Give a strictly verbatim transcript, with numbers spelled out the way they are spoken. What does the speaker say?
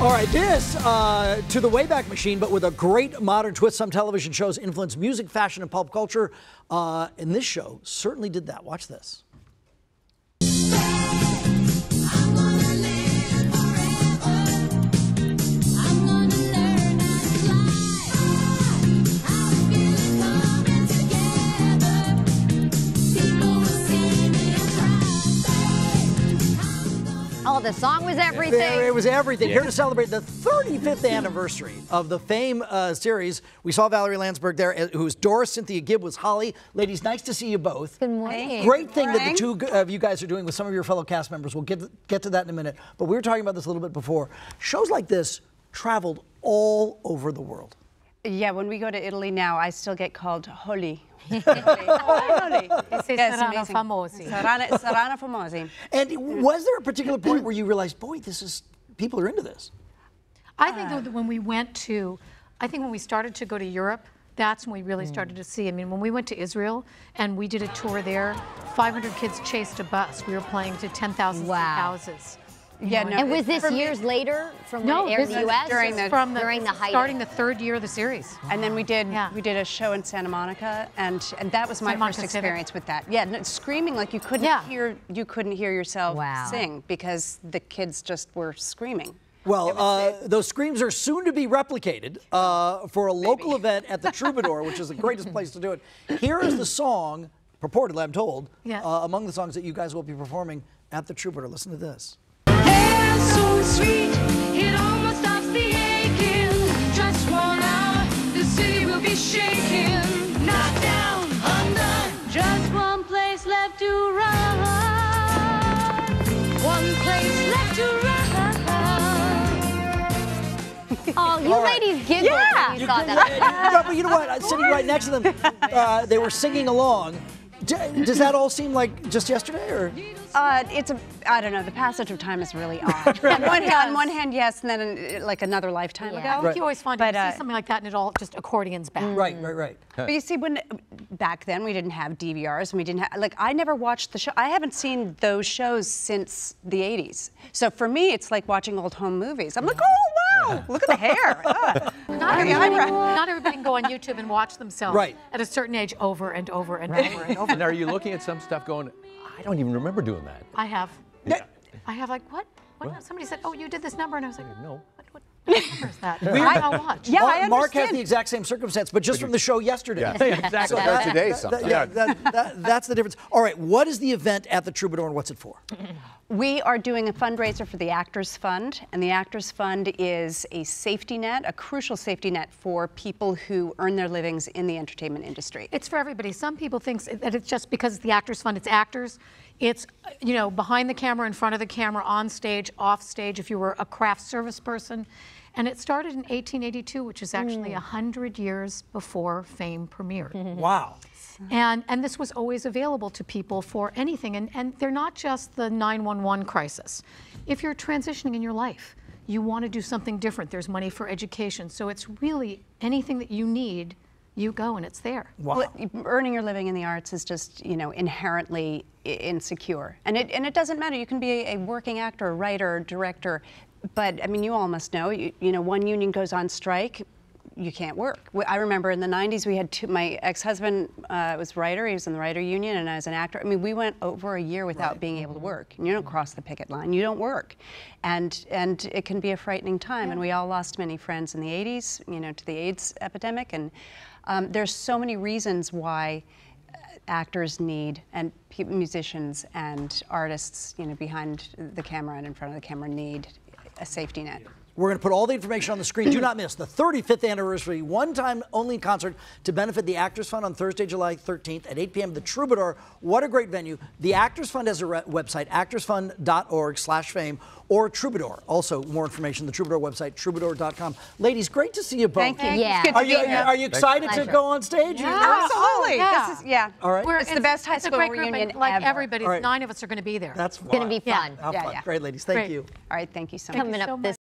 All right, this uh, to the Wayback Machine, but with a great modern twist. Some television shows influence music, fashion, and pop culture. Uh, and this show certainly did that. Watch this. Oh, the song was everything. It was everything. Yeah. Here to celebrate the thirty-fifth anniversary of the Fame uh, series. We saw Valerie Landsburg there, who was Doris. Cynthia Gibb was Holly. Ladies, nice to see you both. Good morning. Great thing that the two of you guys are doing with some of your fellow cast members. We'll get, get to that in a minute. But we were talking about this a little bit before. Shows like this traveled all over the world. Yeah, when we go to Italy now, I still get called Holly. Yes, Sarana Famosi. Sarana, Sarana Famosi. And was there a particular point where you realized, boy, this is, people are into this? I think that when we went to, I think when we started to go to Europe, that's when we really started to see. I mean, when we went to Israel and we did a tour there, five hundred kids chased a bus. We were playing to ten thousand wow. houses. Yeah, no, and was this years later from no, when it aired in the U S? During the, from the, during the height starting the third year of the series. And then we did yeah. we did a show in Santa Monica, and and that was my Santa first Monica experience Civic. with that. Yeah, no, screaming like you couldn't Yeah. hear you couldn't hear yourself Wow. sing because the kids just were screaming. Well, uh, those screams are soon to be replicated uh, for a local Maybe. event at the Troubadour, which is the greatest place to do it. Here is the song, purportedly, I'm told, Yeah. uh, among the songs that you guys will be performing at the Troubadour. Listen to this. So sweet, it almost stops the aching. Just one hour, the city will be shaking. Knocked down, undone. Just one place left to run. One place left to run. Oh, you All right. ladies giggled Yeah. when you, You saw can- that. but, but you know what? Uh, Sitting right next to them, uh, they were singing along. D does that all seem like just yesterday, or? Uh, it's a, I don't know, the passage of time is really odd. on, one hand, on one hand, yes, and then uh, like another lifetime Yeah. ago. I think Right. you always find But, you uh, see something like that and it all just accordions back. Right, right, right. But you see, when back then we didn't have D V Rs and we didn't have, like, I never watched the show. I haven't seen those shows since the eighties. So for me, it's like watching old home movies. I'm like, oh, wow, look at the hair. Ah. Not everybody, not everybody can go on YouTube and watch themselves Right. at a certain age over and over and over and over. And are you looking at some stuff going, I don't even remember doing that? I have. Yeah. I have like, what? what? What? Somebody said, oh, you did this number, and I was like, No. what, what, what number is that? I, I'll watch. Yeah, Mark, I Mark has understand. the exact same circumstance, but just from the show yesterday. Yeah, exactly. So Or that- today that- sometime. that- yeah, that- that- that's the difference. All right, what is the event at the Troubadour and what's it for? We are doing a fundraiser for the Actors Fund, and the Actors Fund is a safety net, a crucial safety net for people who earn their livings in the entertainment industry. It's for everybody. Some people think that it's just because it's the Actors Fund, it's actors. It's, you know, behind the camera, in front of the camera, on stage, off stage, if you were a craft service person. And it started in eighteen eighty-two, which is actually a hundred years before Fame premiered. Wow. And, and this was always available to people for anything. And, and they're not just the nine one one crisis. If you're transitioning in your life, you want to do something different. There's money for education. So it's really anything that you need, you go and it's there. Wow. Well, earning your living in the arts is just, you know, inherently i- insecure. And it, and it doesn't matter. You can be a working actor, a writer, director. But, I mean, you all must know, you, you know, one union goes on strike, you can't work. I remember in the nineties we had two, my ex-husband uh, was a writer, he was in the writer union, and I was an actor. I mean, we went over a year without Right. being able to work. And you don't cross the picket line, you don't work. And, and it can be a frightening time, Yeah. and we all lost many friends in the eighties, you know, to the AIDS epidemic. And um, there's so many reasons why actors need, and pe musicians and artists, you know, behind the camera and in front of the camera need a safety net. We're going to put all the information on the screen. Do not miss the thirty-fifth anniversary one-time only concert to benefit the Actors Fund on Thursday, July thirteenth at eight p m The Troubadour. What a great venue. The Actors Fund has a website, actors fund dot org slash fame, or Troubadour. Also, more information, the Troubadour website, troubadour dot com. Ladies, great to see you both. Thank you. Yeah. It's good to Are be you, here. are you excited to Pleasure. go on stage? Yeah. Absolutely. Yeah. This is, yeah. All right. We're- It's the best high it's a school great group, reunion and like ever. everybody, All right. nine of us are going to be there. That's Gonna fun. be fun. Have Yeah, fun. yeah. Great, ladies. Thank Great. you. All right, thank you so much. Thank you Coming so up much. this